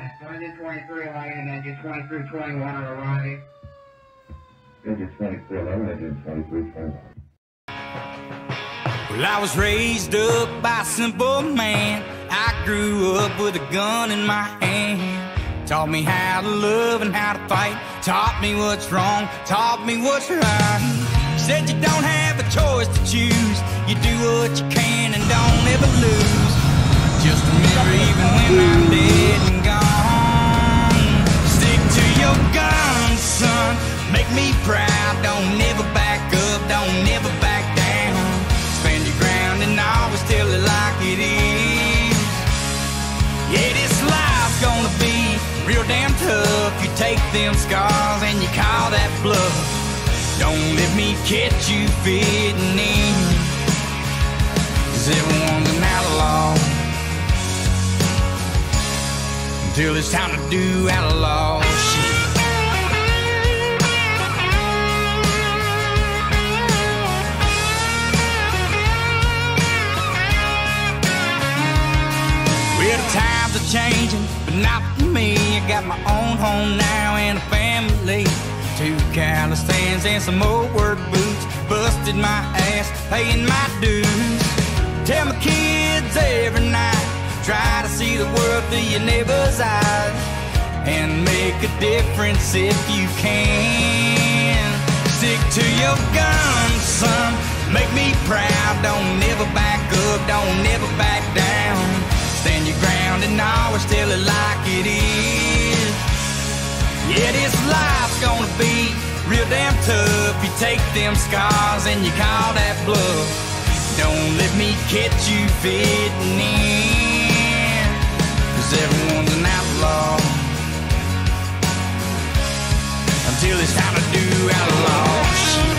Engine 23 lighting, engine 2321 are arriving. Engine 2311, engine 2321. Well, I was raised up by a simple man. I grew up with a gun in my hand. Taught me how to love and how to fight. Taught me what's wrong, taught me what's right. Said you don't have a choice to choose. You do what you can and don't ever lose. Just remember, even when I'm dead and gone, stick to your guns, son. Make me proud, don't never back up, don't never back down. Stand your ground and always tell it like it is. Yeah, this life's gonna be real damn tough. You take them scars and you call that bluff. Don't let me catch you fitting in, 'cause everyone's an outlaw until it's time to do outlaw shit. Well, the times are changing, but not for me. I got my own home now and a family. 2 Calisthans and some old work boots. Busted my ass, paying my dues. Tell my kids every night, try to see the world through your neighbor's eyes and make a difference if you can. Stick to your guns, son. Make me proud. Don't never back up, don't never back down. Stand your ground and always tell it like it is. Yeah, this life's gonna be real damn tough. You take them scars and you call that bluff. Don't let me catch you fitting in, 'cause everyone's an outlaw until it's time to do outlaw shit.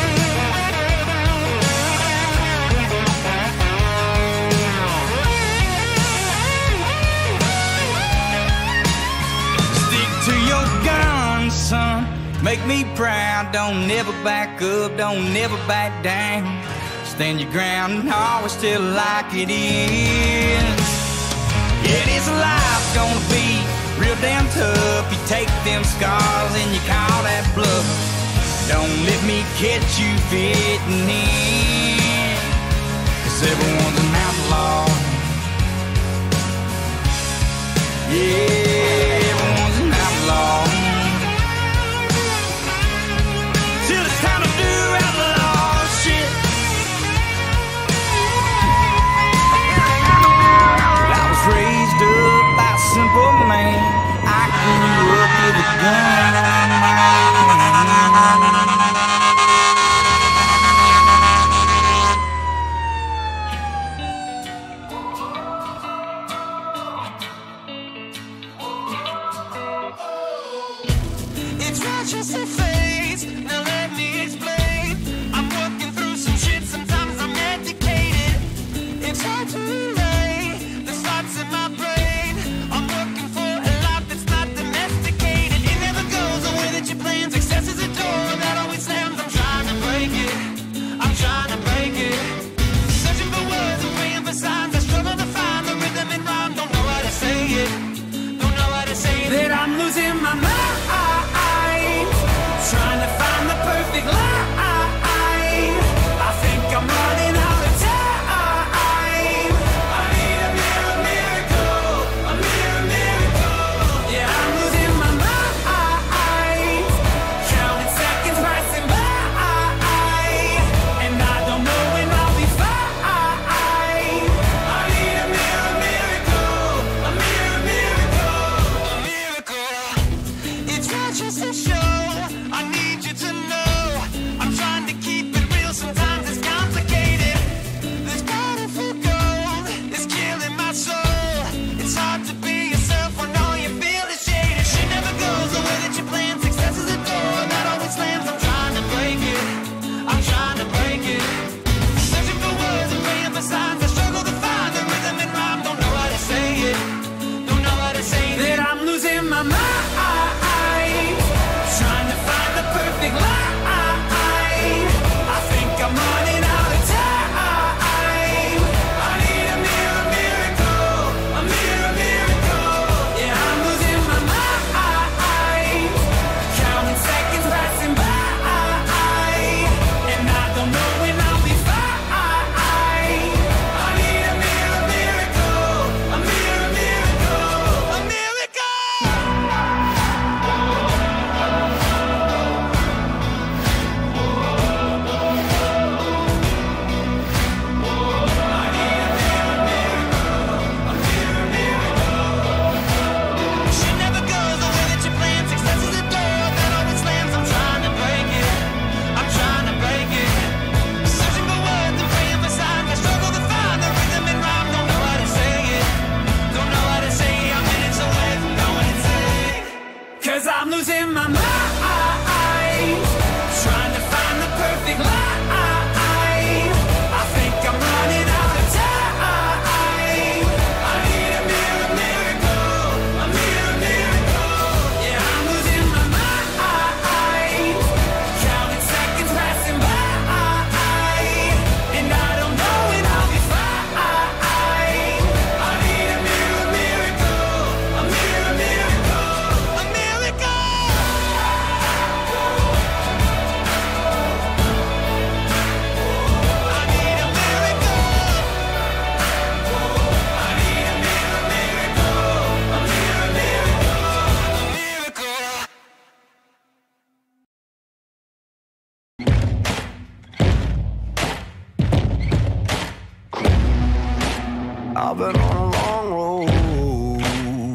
Stick to your guns, son. Make me proud. Don't never back up, don't never back down. Stand your ground and always tell it like it is. Yeah, this life's gonna be real damn tough. You take them scars and you call that bluff. Don't let me catch you fitting in, 'cause everyone's an outlaw. Yeah, everyone's an outlaw till it's time to do outlaw shit. I was raised up by a simple man. I grew up with a gun in my hand. I've been on a long road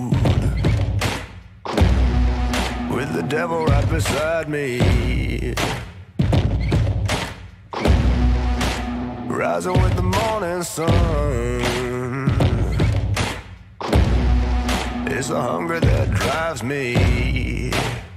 with the devil right beside me, rising with the morning sun. It's the hunger that drives me.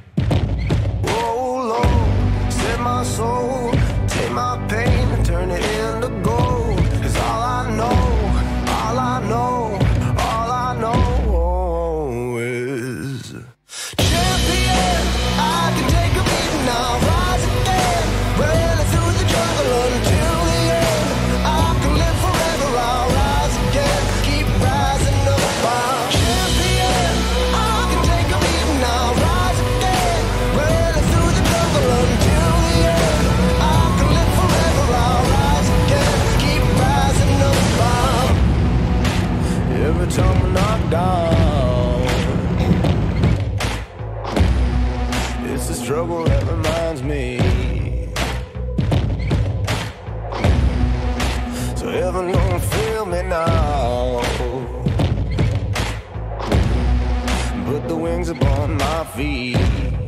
Oh Lord, set my soul, take my pain and turn it into gold. 'Cause all I know, all I know, all I know is champion. I can take a beating, I'll rise again, running through the jungle until the end. I can live forever, I'll rise again, keep rising up. I'm champion. I can take a beating, I'll rise again, running through the jungle until the end. I can live forever, I'll rise again, keep rising up. Every time I knock down, it's the struggle that reminds me. So heaven don't feel me now. Put the wings upon my feet.